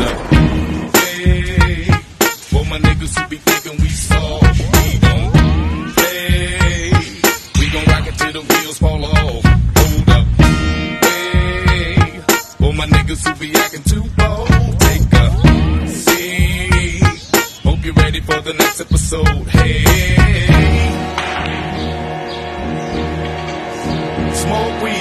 up. Hey, for my niggas who be thinking we soft, we don't play. We gon' rock it till the wheels fall off. Hold up. Hey, for my niggas who be acting too bold, take a seat. Hope you're ready for the next episode. Hey, smoke weed.